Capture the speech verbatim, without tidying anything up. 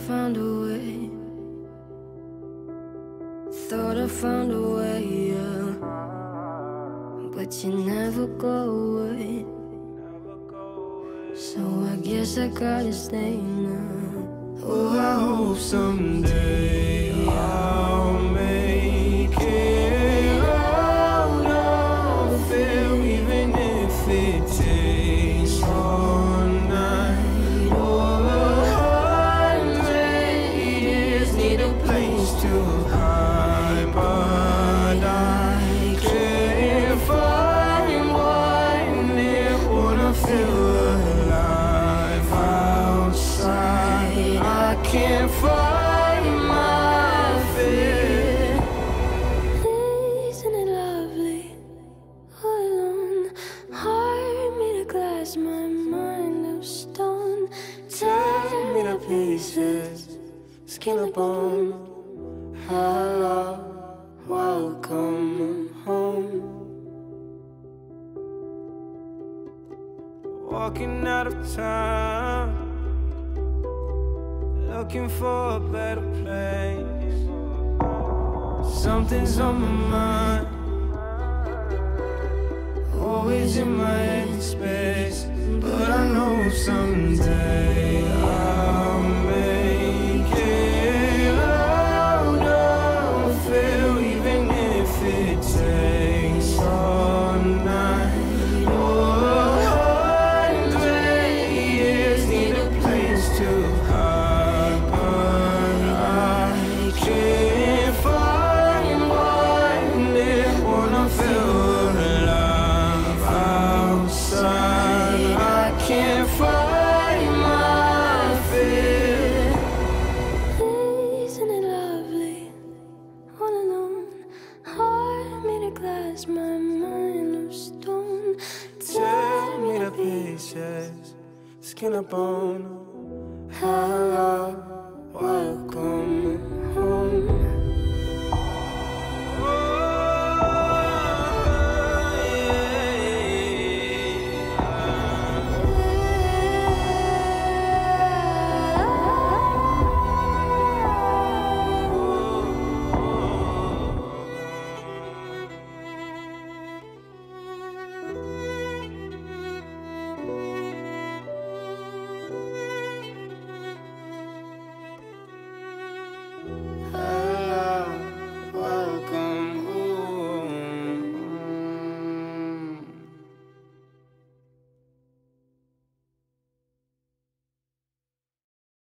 found a way. Thought I found a way, yeah. But you never go away. So I guess I gotta stay now. Oh, I hope someday I'll make it out of here, even if it takes all night or a hundred years. Need a place to hide, but I can't find one near. Wanna feel alive outside. I can't find my fear. Isn't it lovely? All alone, heart made of glass, my mind of stone. Tear me to pieces, skin and bone. Hello, welcome home. Walking out of town, looking for a better place. Something's on my mind, always in my head space. But I know someday I'll make it out of here, even if it takes all night or a hundred years. Need a place to hide, but I can't find one near. Wanna feel alive outside. I can't find my fear. Isn't it lovely? All alone, heart made of glass, my mind of stone. Tear me to pieces, skin and bone. Hello, welcome